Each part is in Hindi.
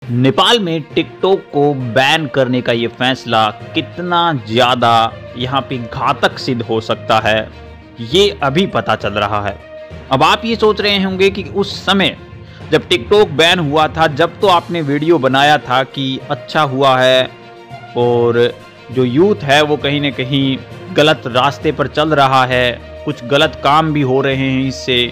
नेपाल में टिकटॉक को बैन करने का ये फैसला कितना ज़्यादा यहाँ पे घातक सिद्ध हो सकता है, ये अभी पता चल रहा है। अब आप ये सोच रहे होंगे कि उस समय जब टिकटॉक बैन हुआ था, जब तो आपने वीडियो बनाया था कि अच्छा हुआ है और जो यूथ है वो कहीं ना कहीं गलत रास्ते पर चल रहा है, कुछ गलत काम भी हो रहे हैं,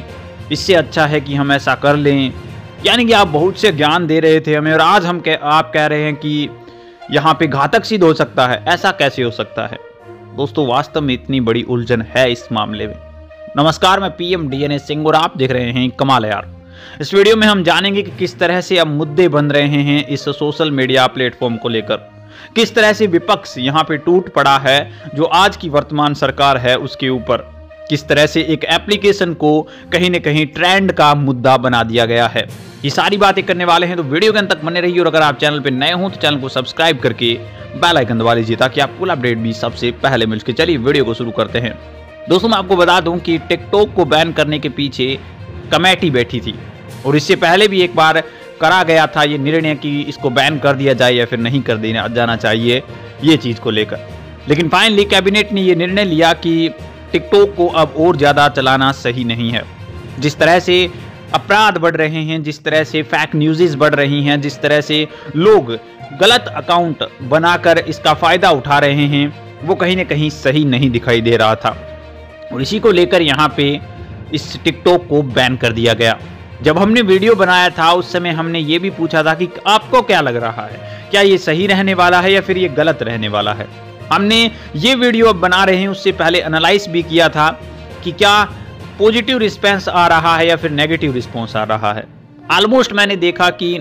इससे अच्छा है कि हम ऐसा कर लें। यानी कि आप बहुत से ज्ञान दे रहे थे हमें, और आज आप कह रहे हैं कि यहाँ पे घातक सिद्ध हो सकता है। ऐसा कैसे हो सकता है दोस्तों? वास्तव में इतनी बड़ी उलझन है इस मामले में। नमस्कार, मैं पीएम डीएनए सिंह और आप देख रहे हैं कमाल है यार। इस वीडियो में हम जानेंगे कि किस तरह से अब मुद्दे बन रहे हैं इस सोशल मीडिया प्लेटफॉर्म को लेकर, किस तरह से विपक्ष यहाँ पे टूट पड़ा है जो आज की वर्तमान सरकार है उसके ऊपर, किस तरह से एक एप्लीकेशन को कहीं न कहीं ट्रेंड का मुद्दा बना दिया गया है। ये सारी बातें करने वाले हैं, तो वीडियो के अंत तक बने रहिए। और अगर आप चैनल पे नए हो तो चैनल को सब्सक्राइब करके बेल आइकन दबा लीजिए ताकि आपको अपडेट भी सबसे पहले मिल सके। चलिए वीडियो को शुरू करते हैं। दोस्तों, मैं आपको बता दूं कि टिकटॉक को बैन करने के पीछे कमेटी बैठी थी और इससे पहले भी एक बार करा गया था ये निर्णय कि इसको बैन कर दिया जाए या फिर नहीं कर दिया जाना चाहिए ये चीज़ को लेकर। लेकिन फाइनली कैबिनेट ने ये निर्णय लिया कि टिकटॉक को अब और ज़्यादा चलाना सही नहीं है। जिस तरह से अपराध बढ़ रहे हैं, जिस तरह से फेक न्यूज़ बढ़ रही हैं, जिस तरह से लोग गलत अकाउंट बनाकर इसका फ़ायदा उठा रहे हैं, वो कहीं ना कहीं सही नहीं दिखाई दे रहा था। और इसी को लेकर यहाँ पे इस टिकटॉक को बैन कर दिया गया। जब हमने वीडियो बनाया था उस समय हमने ये भी पूछा था कि आपको क्या लग रहा है, क्या ये सही रहने वाला है या फिर ये गलत रहने वाला है। हमने ये वीडियो अब बना रहे हैं, उससे पहले एनालाइज भी किया था कि क्या पॉजिटिव रिस्पॉन्स आ रहा है या फिर नेगेटिव रिस्पॉन्स आ रहा है। ऑलमोस्ट मैंने देखा कि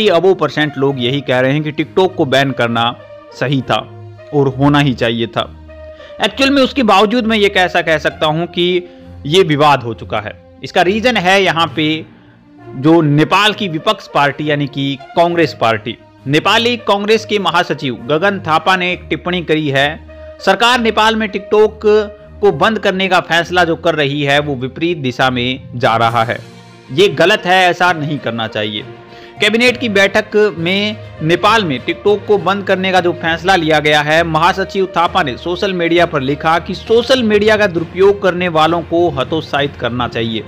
90% लोग यही कह रहे हैं कि टिकटॉक को बैन करना सही था और होना ही चाहिए था। एक्चुअल में उसके बावजूद मैं ये कैसा कह सकता हूँ कि ये विवाद हो चुका है। इसका रीजन है यहाँ पे जो नेपाल की विपक्ष पार्टी यानी कि कांग्रेस पार्टी, नेपाली कांग्रेस के महासचिव गगन थापा ने एक टिप्पणी करी है। सरकार नेपाल में टिकटॉक को बंद करने का फैसला जो कर रही है वो विपरीत दिशा में जा रहा है, ये गलत है, ऐसा नहीं करना चाहिए। कैबिनेट की बैठक में नेपाल में टिकटॉक को बंद करने का जो फैसला लिया गया है, महासचिव थापा ने सोशल मीडिया पर लिखा कि सोशल मीडिया का दुरुपयोग करने वालों को हतोत्साहित करना चाहिए,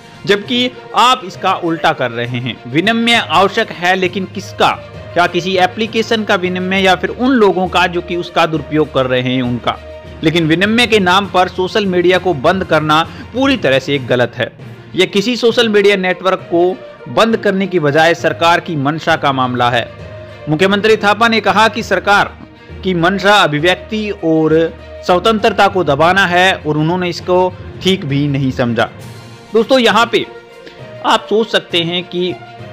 जबकि आप इसका उल्टा कर रहे हैं। विनिमय आवश्यक है, लेकिन किसका? क्या किसी एप्लीकेशन का विनिमय या फिर उन लोगों का जो कि उसका दुरुपयोग कर रहे हैं उनका? लेकिन विनिमय के नाम पर सोशल मीडिया को बंद करना पूरी तरह से गलत है। यह किसी सोशल मीडिया नेटवर्क को बंद करने की बजाय सरकार की मंशा का मामला है। मुख्यमंत्री थापा ने कहा कि सरकार की मंशा अभिव्यक्ति और स्वतंत्रता को दबाना है और उन्होंने इसको ठीक भी नहीं समझा। दोस्तों, यहाँ पे आप सोच सकते हैं कि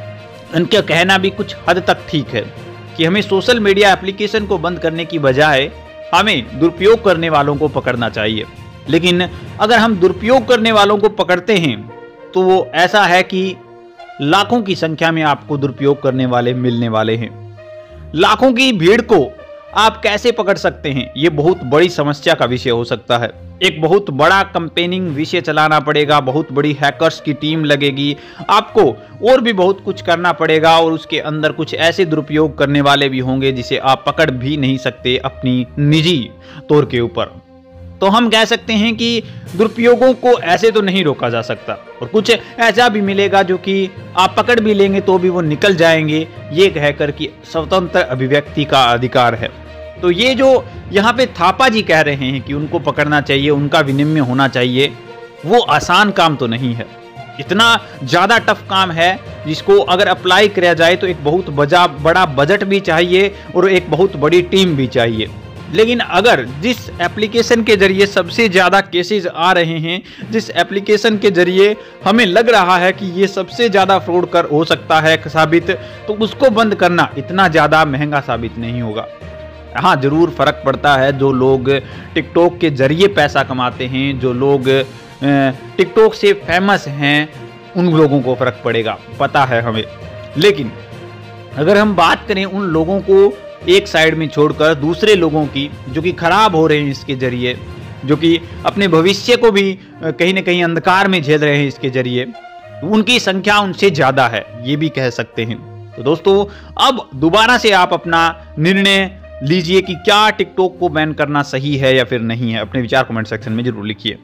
उनका कहना भी कुछ हद तक ठीक है कि हमें सोशल मीडिया एप्लीकेशन को बंद करने की बजाय हमें दुरुपयोग करने वालों को पकड़ना चाहिए। लेकिन अगर हम दुरुपयोग करने वालों को पकड़ते हैं तो वो ऐसा है कि लाखों की संख्या में आपको दुरुपयोग करने वाले मिलने वाले हैं। लाखों की भीड़ को आप कैसे पकड़ सकते हैं, ये बहुत बड़ी समस्या का विषय हो सकता है। एक बहुत बड़ा कंपेनिंग विषय चलाना पड़ेगा, बहुत बड़ी हैकर्स की टीम लगेगी, आपको और भी बहुत कुछ करना पड़ेगा और उसके अंदर कुछ ऐसे दुरुपयोग करने वाले भी होंगे जिसे आप पकड़ भी नहीं सकते अपनी निजी तौर के ऊपर। तो हम कह सकते हैं कि दुरुपयोगों को ऐसे तो नहीं रोका जा सकता और कुछ ऐसा भी मिलेगा जो कि आप पकड़ भी लेंगे तो भी वो निकल जाएंगे, ये कहकर कि स्वतंत्र अभिव्यक्ति का अधिकार है। तो ये जो यहाँ पे थापा जी कह रहे हैं कि उनको पकड़ना चाहिए, उनका विनिमय होना चाहिए, वो आसान काम तो नहीं है। इतना ज़्यादा टफ काम है जिसको अगर अप्लाई किया जाए तो एक बहुत बड़ा बजट भी चाहिए और एक बहुत बड़ी टीम भी चाहिए। लेकिन अगर जिस एप्लीकेशन के जरिए सबसे ज़्यादा केसेस आ रहे हैं, जिस एप्लीकेशन के जरिए हमें लग रहा है कि ये सबसे ज़्यादा फ्रॉड कर हो सकता है साबित, तो उसको बंद करना इतना ज़्यादा महंगा साबित नहीं होगा। हाँ, ज़रूर फ़र्क पड़ता है। जो लोग टिकटॉक के जरिए पैसा कमाते हैं, जो लोग टिकटॉक से फेमस हैं, उन लोगों को फ़र्क पड़ेगा, पता है हमें। लेकिन अगर हम बात करें उन लोगों को एक साइड में छोड़कर दूसरे लोगों की जो कि खराब हो रहे हैं इसके जरिए, जो कि अपने भविष्य को भी कहीं ना कहीं अंधकार में झेल रहे हैं इसके जरिए, उनकी संख्या उनसे ज़्यादा है, ये भी कह सकते हैं। तो दोस्तों अब दोबारा से आप अपना निर्णय लीजिए कि क्या टिकटॉक को बैन करना सही है या फिर नहीं है। अपने विचार कमेंट सेक्शन में जरूर लिखिए।